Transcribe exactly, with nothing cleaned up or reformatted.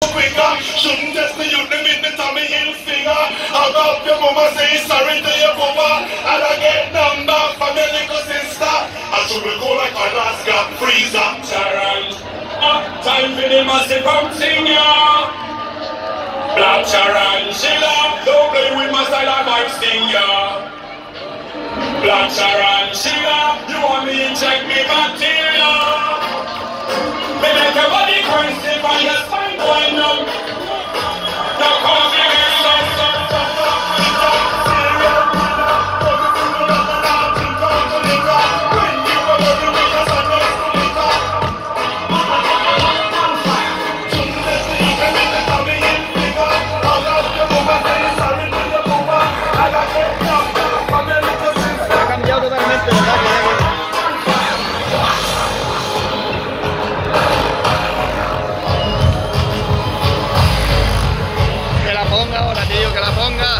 Shouldn't just the youth, them in the tummy hill finger. I got your mama say sorry to your papa. And I get number from your little sister. I should we go like a last gap freezer. Sharon, up time for the massive pump singer. Black Sharon, Sheila, don't play with my style, I might sting ya. Black Sharon, Sheila, you want me to check me bacteria. Me make your body crazy by your spine going up. Now come here, stop, stop, stop, stop. Ha cambiado totalmente, ¿verdad? Que la ponga ahora, tío, que la ponga.